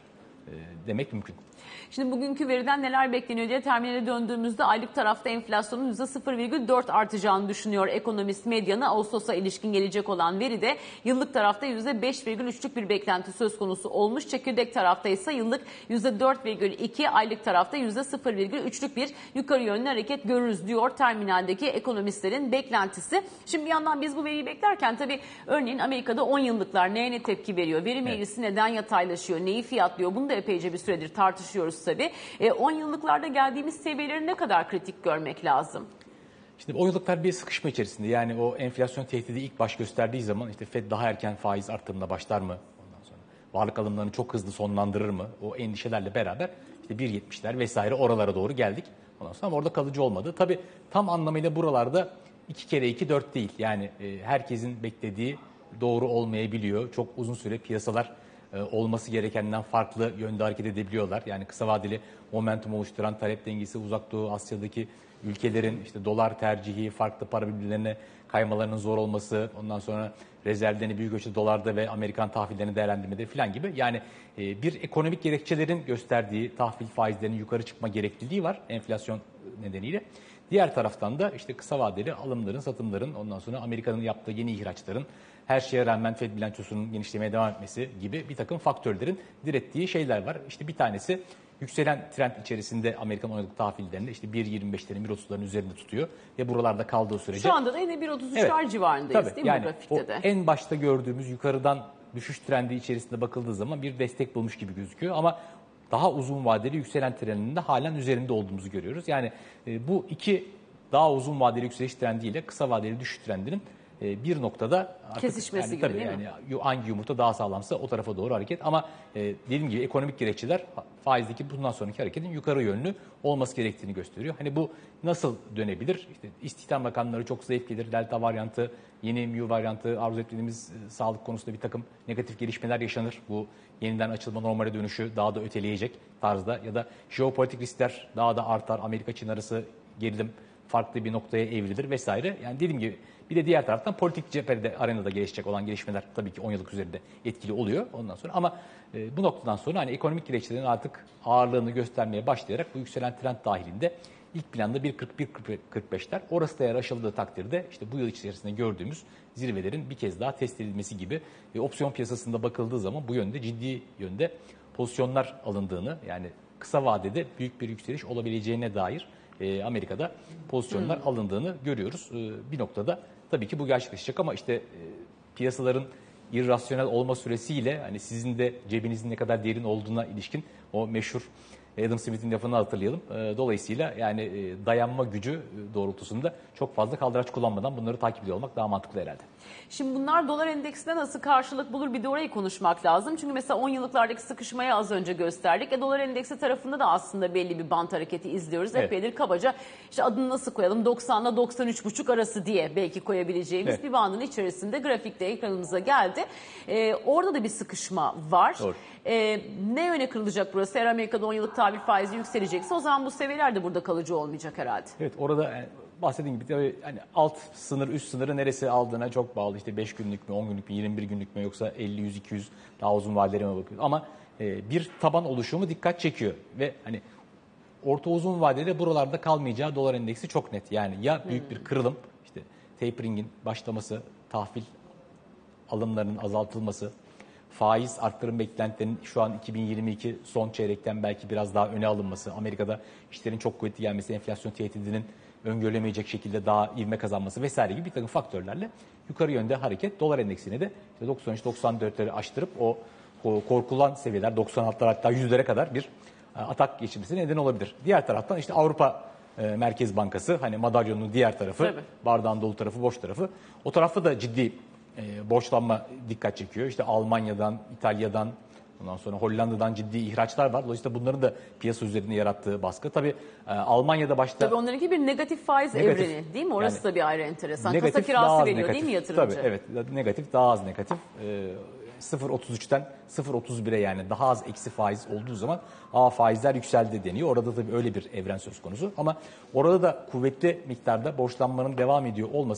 demek mümkün. Şimdi bugünkü veriden neler bekleniyor diye terminale döndüğümüzde aylık tarafta enflasyonun yüzde sıfır virgül dört artacağını düşünüyor ekonomist medyanı. Ağustos'a ilişkin gelecek olan veride yıllık tarafta yüzde beş virgül üçlük bir beklenti söz konusu olmuş. Çekirdek tarafta ise yıllık yüzde dört virgül iki, aylık tarafta yüzde sıfır virgül üçlük bir yukarı yönlü hareket görürüz diyor terminaldeki ekonomistlerin beklentisi. Şimdi bir yandan biz bu veriyi beklerken tabii örneğin Amerika'da on yıllıklar neye ne tepki veriyor? Verim eğrisi neden yataylaşıyor? Neyi fiyatlıyor? Bunu da epeyce bir süredir tartışıyoruz tabii. on yıllıklarda geldiğimiz seviyeleri ne kadar kritik görmek lazım? Şimdi on yıllıklar bir sıkışma içerisinde. Yani o enflasyon tehdidi ilk baş gösterdiği zaman işte Fed daha erken faiz artırımına başlar mı? Ondan sonra varlık alımlarını çok hızlı sonlandırır mı? O endişelerle beraber işte bir yetmişler vesaire oralara doğru geldik. Ondan sonra orada kalıcı olmadı. Tabii tam anlamıyla buralarda iki kere iki dört değil. Yani e, herkesin beklediği doğru olmayabiliyor. Çok uzun süre piyasalar e, olması gerekenden farklı yönde hareket edebiliyorlar. Yani kısa vadeli momentum oluşturan talep dengesi, Uzak Doğu Asya'daki ülkelerin işte dolar tercihi, farklı para birbirlerine kaymalarının zor olması, ondan sonra rezervlerini büyük ölçüde dolarda ve Amerikan tahvillerini değerlendirmede falan gibi. Yani e, bir ekonomik gerekçelerin gösterdiği tahvil faizlerinin yukarı çıkma gerekliliği var enflasyon nedeniyle. Diğer taraftan da işte kısa vadeli alımların, satımların, ondan sonra Amerika'nın yaptığı yeni ihraçların, her şeye rağmen Fed bilançosunun genişlemeye devam etmesi gibi bir takım faktörlerin direttiği şeyler var. İşte bir tanesi yükselen trend içerisinde Amerikan on yıllık tahvillerinde işte bir yirmi beşlerin, bir otuzların üzerinde tutuyor ve buralarda kaldığı sürece. Şu anda da yine bir otuz üçler evet, civarındayız tabii, değil mi yani bu grafikte de? En başta gördüğümüz yukarıdan düşüş trendi içerisinde bakıldığı zaman bir destek bulmuş gibi gözüküyor ama daha uzun vadeli yükselen trendinin de halen üzerinde olduğumuzu görüyoruz. Yani e, bu iki daha uzun vadeli yükseliş trendiyle kısa vadeli düşüş trendinin e, bir noktada artık, kesişmesi yani, gibi tabii, değil yani, mi? Hangi yumurta daha sağlamsa o tarafa doğru hareket ama e, dediğim gibi ekonomik gerekçeler faizdeki bundan sonraki hareketin yukarı yönlü olması gerektiğini gösteriyor. Hani bu nasıl dönebilir? İşte istihdam rakamları çok zayıf gelir. Delta varyantı, yeni Mu varyantı, arzu ettiğimiz e, sağlık konusunda bir takım negatif gelişmeler yaşanır. Bu yeniden açılma, normale dönüşü daha da öteleyecek tarzda ya da jeopolitik riskler daha da artar. Amerika-Çin arası gerilim farklı bir noktaya evrilir vesaire. Yani dediğim gibi bir de diğer taraftan politik cephede, arenada gelişecek olan gelişmeler tabii ki on yıllık üzerinde etkili oluyor ondan sonra. Ama e, bu noktadan sonra hani ekonomik gerekçelerin artık ağırlığını göstermeye başlayarak bu yükselen trend dahilinde ilk planda bir kırk bir kırk beşler. Orası da eğer aşıldığı takdirde işte bu yıl içerisinde gördüğümüz zirvelerin bir kez daha test edilmesi gibi ve opsiyon piyasasında bakıldığı zaman bu yönde ciddi yönde pozisyonlar alındığını, yani kısa vadede büyük bir yükseliş olabileceğine dair e, Amerika'da pozisyonlar hmm. alındığını görüyoruz. E, bir noktada tabii ki bu gerçekleşecek ama işte e, piyasaların irrasyonel olma süresiyle hani sizin de cebinizin ne kadar derin olduğuna ilişkin o meşhur Adam Smith'in lafını hatırlayalım. Dolayısıyla yani dayanma gücü doğrultusunda çok fazla kaldıraç kullanmadan bunları takip ediyor olmak daha mantıklı herhalde. Şimdi bunlar dolar endeksine nasıl karşılık bulur, bir de orayı konuşmak lazım. Çünkü mesela on yıllıklardaki sıkışmayı az önce gösterdik. E, dolar endeksi tarafında da aslında belli bir bant hareketi izliyoruz. Evet. Epeydir kabaca işte adını nasıl koyalım, doksanla doksan üç buçuk arası diye belki koyabileceğimiz evet. bir bandın içerisinde grafikte ekranımıza geldi. Ee, orada da bir sıkışma var. Doğru. Ee, ne yöne kırılacak burası? Eğer Amerika'da on yıllık tahvil faizi yükselecekse o zaman bu seviyeler de burada kalıcı olmayacak herhalde. Evet, orada yani bahsettiğim gibi tabii hani alt sınır, üst sınırı neresi aldığına çok bağlı. İşte beş günlük mü, on günlük mü, yirmi bir günlük mü, yoksa elli, yüz, iki yüz daha uzun vadelere mi bakıyoruz? Ama e, bir taban oluşumu dikkat çekiyor ve hani orta uzun vadede buralarda kalmayacağı dolar endeksi çok net. Yani ya büyük bir kırılım, işte tapering'in başlaması, tahvil alımlarının azaltılması, faiz arttırım beklentilerinin şu an iki bin yirmi iki son çeyrekten belki biraz daha öne alınması, Amerika'da işlerin çok kuvvetli gelmesi, enflasyon tehdidinin öngörülemeyecek şekilde daha ivme kazanması vesaire gibi bir takım faktörlerle yukarı yönde hareket dolar endeksine de doksan üç doksan dörtleri aştırıp o, o korkulan seviyeler doksan altılar hatta yüzlere kadar bir atak geçirmesine neden olabilir. Diğer taraftan işte Avrupa e, Merkez Bankası, hani madalyonun diğer tarafı, tabii, bardağın dolu tarafı, boş tarafı. O tarafta da ciddi e, borçlanma dikkat çekiyor. İşte Almanya'dan, İtalya'dan, ondan sonra Hollanda'dan ciddi ihraçlar var. Dolayısıyla bunların da piyasa üzerinde yarattığı baskı. Tabii e, Almanya'da başta... Tabii onlarınki bir negatif faiz negatif, evreni değil mi? Orası yani, da bir ayrı enteresan. Kasa kirası veriyor negatif, değil mi yatırımcı? Tabii evet, negatif daha az negatif. E, sıfır virgül otuz üçten sıfır virgül otuz bire yani daha az eksi faiz olduğu zaman aa faizler yükseldi deniyor. Orada tabii öyle bir evren söz konusu. Ama orada da kuvvetli miktarda borçlanmanın devam ediyor olması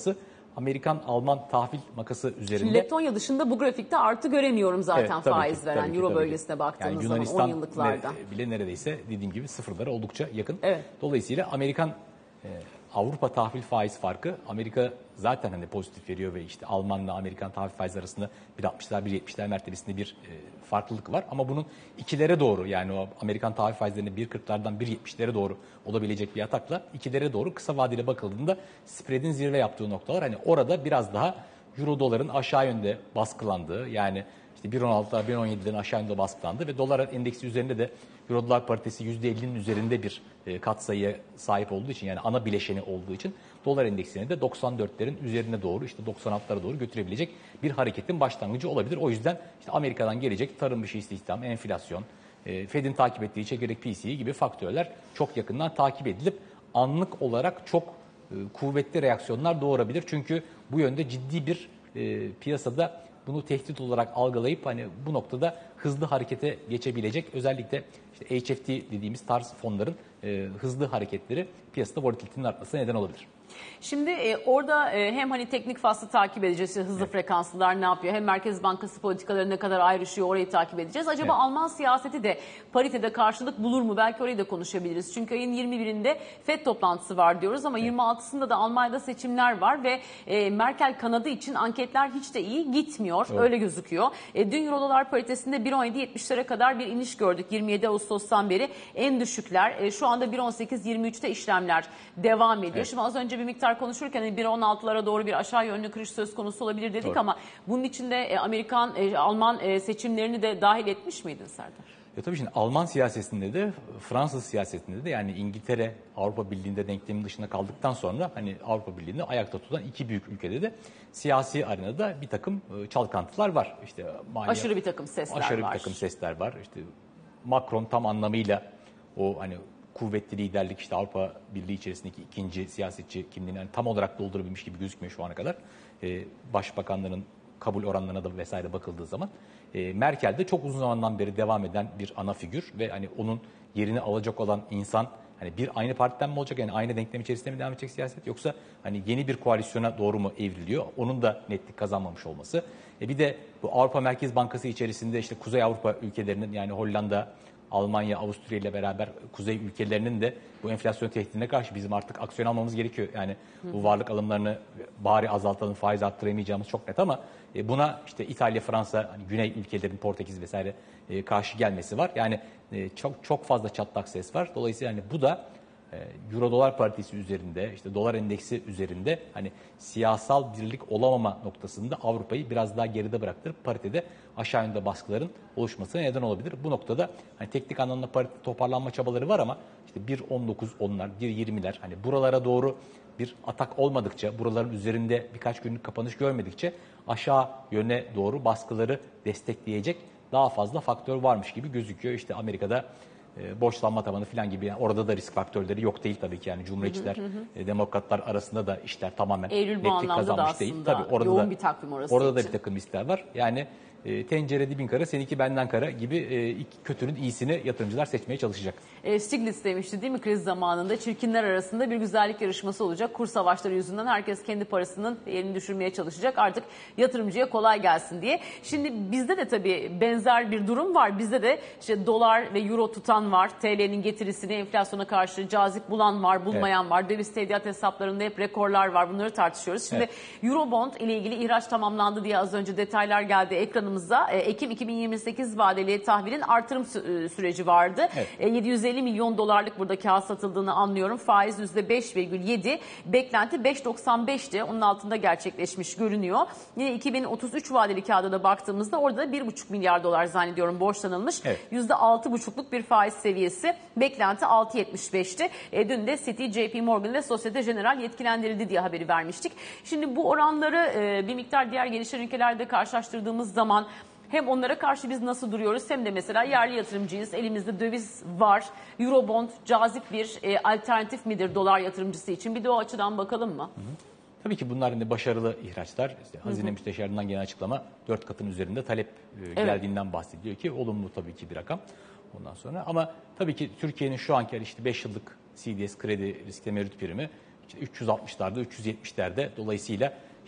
Amerikan-Alman tahvil makası üzerinde. Şimdi Letonya dışında bu grafikte artı göremiyorum zaten evet, faiz ki, veren ki, Euro bölgesine baktığınız yani zaman on yıllıklarda. bile neredeyse dediğim gibi sıfırlara oldukça yakın. Evet. Dolayısıyla Amerikan e, Avrupa tahvil faiz farkı, Amerika zaten hani pozitif veriyor ve işte Almanla Amerikan tahvil faiz arasında bir altmışlar bir yetmişler mertebesinde bir e, farklılık var. Ama bunun ikilere doğru, yani o Amerikan tahvil faizlerinin bir kırklardan bir yetmişlere doğru olabilecek bir atakla ikilere doğru kısa vadeli bakıldığında spread'in zirve yaptığı noktalar, hani orada biraz daha Euro doların aşağı yönde baskılandığı, yani işte bir on altılar bir on yedilerin aşağı yönde baskılandı ve dolar endeksi üzerinde de Euro dolar paritesi yüzde ellinin üzerinde bir e, katsayıya sahip olduğu için, yani ana bileşeni olduğu için dolar endeksini de doksan dörtlerin üzerine doğru, işte doksan altılara doğru götürebilecek bir hareketin başlangıcı olabilir. O yüzden işte Amerika'dan gelecek tarım dışı istihdam, enflasyon, e, Fed'in takip ettiği çekirdek P C E gibi faktörler çok yakından takip edilip anlık olarak çok e, kuvvetli reaksiyonlar doğurabilir. Çünkü bu yönde ciddi bir e, piyasada bunu tehdit olarak algılayıp hani bu noktada hızlı harekete geçebilecek, özellikle işte H F T dediğimiz tarz fonların e, hızlı hareketleri piyasada volatilitenin artmasına neden olabilir. Şimdi e, orada e, hem hani teknik faslı takip edeceğiz, işte hızlı evet. frekanslılar ne yapıyor, hem Merkez Bankası politikaları ne kadar ayrışıyor, orayı takip edeceğiz. Acaba evet. Alman siyaseti de paritede karşılık bulur mu? Belki orayı da konuşabiliriz. Çünkü ayın yirmi birinde Fed toplantısı var diyoruz ama evet. yirmi altısında da Almanya'da seçimler var ve e, Merkel kanadı için anketler hiç de iyi gitmiyor. Evet. Öyle gözüküyor. E, dün Euro dolar paritesinde bir on yedi yetmişlere kadar bir iniş gördük. yirmi yedi Ağustos'tan beri en düşükler. E, şu anda bir on sekiz yirmi üçte işlemler devam ediyor. Evet. Şimdi az önce bir miktar konuşurken hani bir on altılara doğru bir aşağı yönlü kırış söz konusu olabilir dedik. Doğru. Ama bunun içinde e, Amerikan, e, Alman e, seçimlerini de dahil etmiş miydin Serdar? Ya tabii şimdi Alman siyasetinde de Fransız siyasetinde de, yani İngiltere Avrupa Birliği'nde denklemin dışında kaldıktan sonra hani Avrupa Birliği'ni ayakta tutan iki büyük ülkede de siyasi arenada bir takım çalkantılar var. İşte maliye, aşırı bir takım sesler aşırı var. bir takım sesler var. İşte Macron tam anlamıyla o hani kuvvetli liderlik, işte Avrupa Birliği içerisindeki ikinci siyasetçi kimliğini yani tam olarak doldurabilmiş gibi gözükmüyor şu ana kadar. Ee, başbakanların kabul oranlarına da vesaire bakıldığı zaman. Ee, Merkel de çok uzun zamandan beri devam eden bir ana figür ve hani onun yerini alacak olan insan, hani bir aynı partiden mi olacak, yani aynı denklem içerisinde mi devam edecek siyaset, yoksa hani yeni bir koalisyona doğru mu evriliyor? Onun da netlik kazanmamış olması. E bir de bu Avrupa Merkez Bankası içerisinde işte Kuzey Avrupa ülkelerinin, yani Hollanda, Almanya, Avusturya ile beraber kuzey ülkelerinin de bu enflasyon tehdidine karşı bizim artık aksiyon almamız gerekiyor. Yani bu varlık alımlarını bari azaltalım, faiz arttıramayacağımız çok net ama buna işte İtalya, Fransa, hani güney ülkelerin, Portekiz vesaire karşı gelmesi var. Yani çok çok fazla çatlak ses var. Dolayısıyla hani bu da Euro dolar paritesi üzerinde, işte dolar endeksi üzerinde hani siyasal birlik olamama noktasında Avrupa'yı biraz daha geride bıraktırıp paritede aşağı yönde baskıların oluşmasına neden olabilir. Bu noktada hani teknik anlamda parite toparlanma çabaları var ama işte bir on dokuz onlar, bir yirmiler, hani buralara doğru bir atak olmadıkça, buraların üzerinde birkaç günlük kapanış görmedikçe aşağı yöne doğru baskıları destekleyecek daha fazla faktör varmış gibi gözüküyor. İşte Amerika'da E, borçlanma tavanı falan gibi, yani orada da risk faktörleri yok değil tabii ki, yani Cumhuriyetçiler, hı hı hı. E, demokratlar arasında da işler tamamen Eylül netlik kazanmış değil. Tabii orada yoğun da, bir takvim orası orada için. da bir takım riskler var. Yani e, tencere dibin kara, seninki benden kara gibi e, iki kötünün iyisini yatırımcılar seçmeye çalışacak. E, Stiglitz demişti değil mi, kriz zamanında çirkinler arasında bir güzellik yarışması olacak. Kur savaşları yüzünden herkes kendi parasının yerini düşürmeye çalışacak. Artık yatırımcıya kolay gelsin diye. Şimdi bizde de tabii benzer bir durum var. Bizde de işte dolar ve euro tutan var. T L'nin getirisini enflasyona karşı cazip bulan var, bulmayan evet. var. Döviz tevdiat hesaplarında hep rekorlar var. Bunları tartışıyoruz. Şimdi evet. Eurobond ile ilgili ihraç tamamlandı diye az önce detaylar geldi ekranımıza. E, Ekim iki bin yirmi sekiz vadeli tahvilin artırım sü- süreci vardı. Evet. E, yedi yüz elli milyon dolarlık burada kağıt satıldığını anlıyorum. Faiz yüzde beş virgül yedi. Beklenti beş virgül doksan beşti. Onun altında gerçekleşmiş görünüyor. Yine iki bin otuz üç vadeli kağıda da baktığımızda orada da bir buçuk milyar dolar zannediyorum borçlanılmış. Evet. yüzde altı buçukluk bir faiz seviyesi. Beklenti altı virgül yetmiş beşti. E, dün de Citi, J P Morgan ve Societe Generale yetkilendirildi diye haberi vermiştik. Şimdi bu oranları e, bir miktar diğer gelişen ülkelerde karşılaştırdığımız zaman hem onlara karşı biz nasıl duruyoruz, hem de mesela yerli yatırımcıyız, elimizde döviz var. Eurobond cazip bir e, alternatif midir dolar yatırımcısı için? Bir de o açıdan bakalım mı? Hı hı. Tabii ki bunlar da başarılı ihraçlar. İşte Hazine hı hı. Müsteşarlığından gelen açıklama dört katın üzerinde talep e, evet. geldiğinden bahsediyor ki olumlu tabii ki bir rakam. Ondan sonra ama tabii ki Türkiye'nin şu anki işte beş yıllık C D S kredi risk temerrüt primi işte üç yüz altmışlarda, üç yüz yetmişlerde, dolayısıyla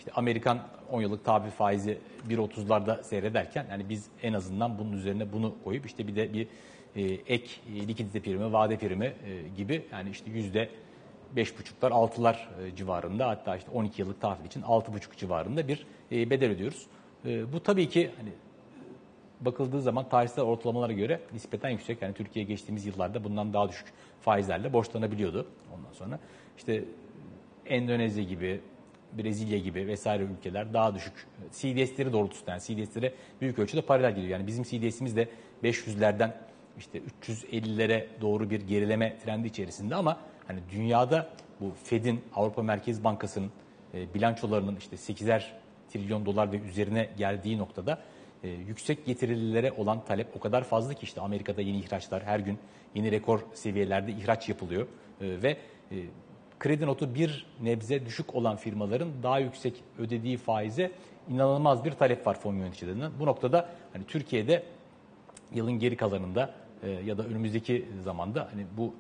işte Amerikan on yıllık tahvil faizi bir otuzlarda seyrederken yani biz en azından bunun üzerine bunu koyup işte bir de bir e, ek e, likidite primi, vade primi e, gibi yani işte yüzde beş buçuklar, altılar e, civarında hatta işte on iki yıllık tahvil için altı buçuk civarında bir e, bedel ödüyoruz. E, bu tabii ki hani bakıldığı zaman tarihsel ortalamalara göre nispeten yüksek. Yani Türkiye geçtiğimiz yıllarda bundan daha düşük faizlerle borçlanabiliyordu. Ondan sonra işte Endonezya gibi, Brezilya gibi vesaire ülkeler daha düşük C D S'leri doğrultusunda yani C D S'lere büyük ölçüde paralel gidiyor. Yani bizim C D S'imiz de beş yüzlerden işte üç yüz ellilere doğru bir gerileme trendi içerisinde ama hani dünyada bu Fed'in, Avrupa Merkez Bankası'nın e, bilançolarının işte sekizer trilyon dolar ve üzerine geldiği noktada e, yüksek getirililere olan talep o kadar fazla ki işte Amerika'da yeni ihraçlar her gün yeni rekor seviyelerde ihraç yapılıyor e, ve e, kredi notu bir nebze düşük olan firmaların daha yüksek ödediği faize inanılmaz bir talep var fon yöneticilerinden. Bu noktada hani Türkiye'de yılın geri kalanında e, ya da önümüzdeki zamanda hani bu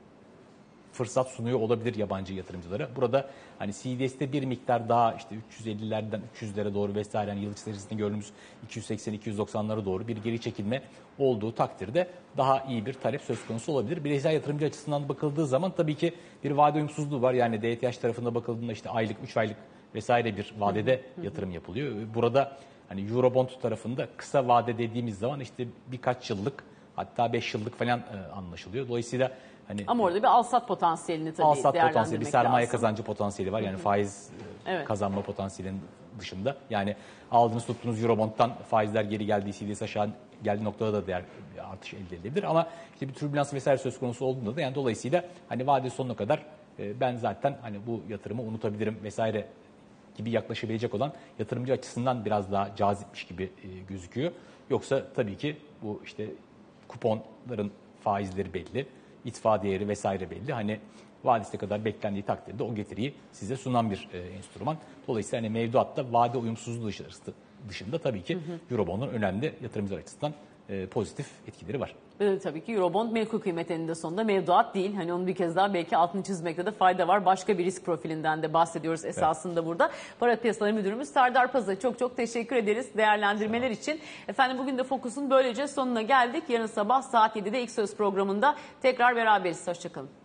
fırsat sunuyor olabilir yabancı yatırımcılara. Burada hani C D S'te bir miktar daha işte üç yüz ellilerden üç yüzlere doğru vesaire yani yıl içerisinde gördüğümüz iki yüz seksen iki yüz doksanlara doğru bir geri çekilme olduğu takdirde daha iyi bir talep söz konusu olabilir. Bireysel yatırımcı açısından bakıldığı zaman tabii ki bir vade uyumsuzluğu var. Yani D T H tarafında bakıldığında işte aylık, üç aylık vesaire bir vadede yatırım yapılıyor. Burada hani Eurobond tarafında kısa vade dediğimiz zaman işte birkaç yıllık hatta beş yıllık falan e, anlaşılıyor. Dolayısıyla hani ama orada bir alsat potansiyelini tabii alsat değerlendirmek potansiyeli, bir sermaye lazım. kazancı potansiyeli var. Yani faiz Evet. kazanma potansiyelinin dışında. Yani aldığınız tuttuğunuz Eurobond'dan faizler geri geldiği, C D S aşağı geldiği noktada da değer artış elde edilebilir. Ama işte bir türbülans vesaire söz konusu olduğunda da yani dolayısıyla hani vade sonuna kadar e, ben zaten hani bu yatırımı unutabilirim vesaire gibi yaklaşabilecek olan yatırımcı açısından biraz daha cazipmiş gibi e, gözüküyor. Yoksa tabii ki bu işte kuponların faizleri belli, itfa değeri vesaire belli. Hani vadesine kadar beklendiği takdirde o getiriyi size sunan bir e, enstrüman. Dolayısıyla hani mevduatta vade uyumsuzluğu dışında tabii ki hı hı. Eurobond'un önemli yatırımcılar açısından e, pozitif etkileri var. Ee, tabii ki Eurobond menkul kıymet eninde sonunda mevduat değil. Hani onu bir kez daha belki altını çizmekte de fayda var. Başka bir risk profilinden de bahsediyoruz esasında evet. Burada. Para Piyasaları Müdürümüz Serdar Paz'a çok çok teşekkür ederiz değerlendirmeler için. Efendim bugün de Fokus'un böylece sonuna geldik. Yarın sabah saat yedide İlk Söz programında tekrar beraberiz. Hoşçakalın.